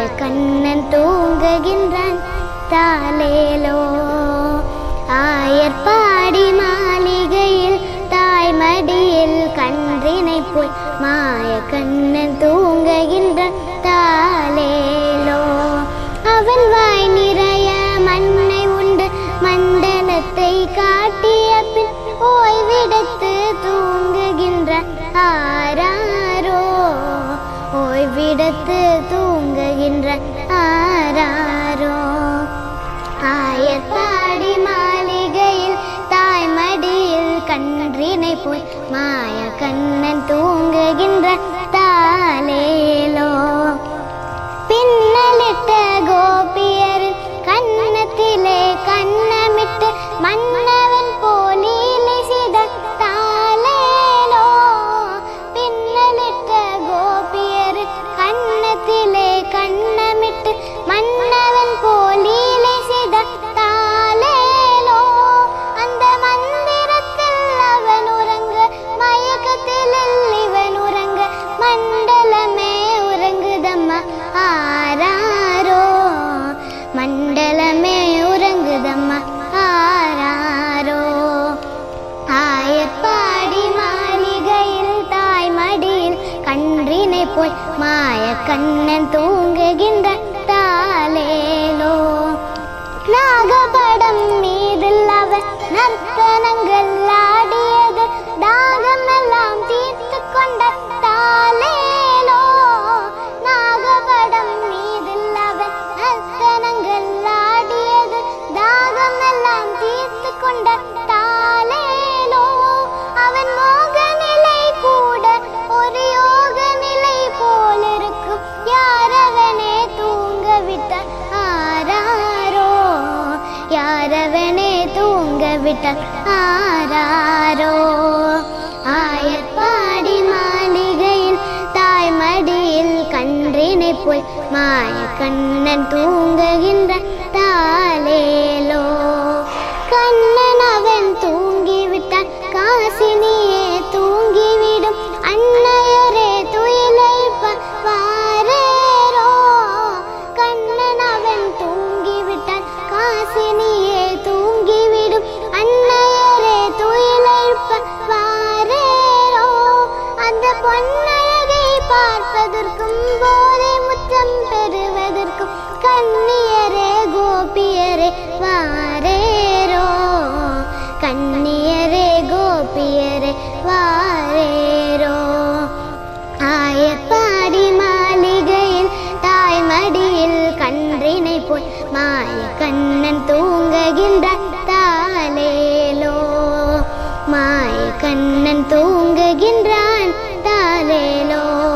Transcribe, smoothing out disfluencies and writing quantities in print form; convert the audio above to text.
கண்ணன் தூங்குகின்றான் தாலேலோ. ஆயர்பாடி மாளிகையில் தாய்மடியில் கன்றினை போய் மாய கண்ணன் தூங்குகின்றான் தாலேலோ. அவன் வாய் நிறைய மண்ணை உண்டு மண்டலத்தை காட்டிய பின் ஓய்விடத்து தூங்குகின்றான் ஆராரோ. ஓய்விடத்து தூங்குகின்றான் ஆராரோ. ஆயர்பாடி மாளிகையில் தாய்மடியில் கன்றினை போய் மாய கண்ணன் தூங்குகின்றான் தாலேலோ. பின்னலிட்ட கோபியரின் கண்ணத்திலே கண்ணமிட்டு மன்னவன் போலீலை செய்த தாலேலோ. பின்னலிட்ட கோபியரின் கண்ணத்திலே கண்ணமிட்டு மன்னவன் போலீலை செய்த தாலேலோ. அந்த மந்திரத்தில் அவன் உறங்க மயக்கத்தில் இவன் உறங்க மண்டலமே உறங்குதம்மா ஆராரோ. மண்டலமே உறங்குதம்மா ஆராரோ. ஆயர்பாடி மாளிகையில் தாய்மடியில் கன்றினை போய் மாய கண்ணன் தூங்குகின்ற தாலேலோ. நாகபடம் மீதில் அவன் நர்த்தனங்கள் ஆடியது தாகமெல்லாம் தீர்த்து கொண்ட தாலேலோ. நாகபடம் மீதில் அவன் நர்த்தனங்கள் ஆடியது தாகமெல்லாம் தீர்த்து கொண்ட தாலேலோ. அவன் மோக நிலை கூட ஒரு யோக நிலை போல் இருக்கும் யாரவனே தூங்க விட்ட ஆராரோ. யாரவனே தூங்க விட்ட ஆராரோ. ஆயர்பாடி மாளிகையில் தாய்மடியில் கன்றினை போய் மாய கண்ணன் தூங்குகின்ற தாலேலோ. கண்ணன் அவன் தூங்கிவிட்டான் காசினியே தூங்கிவிடும் அன்னையரே துயிலைப்ப வாரேரோ. கண்ணன் அவன் தூங்கிவிட்டான் காசினியே தூங்கிவிடும் அன்னையரே துயிலைப்ப வாரேரோ. அந்த பொன்னழகை பார்ப்பதற்கும் போதை முத்தம் பெறுவதற்கும் கன்னியரே கோபியரே வாரேரோ. கன்னியரே கோபியரே வாரேரோ. ஆயர்பாடி மாளிகையில் தாய்மடியில் கன்றினை போய் மாய கண்ணன் தூங்குகின்ற தாலேலோ. மாய கண்ணன் தூங்குகின்றான் தாலேலோ.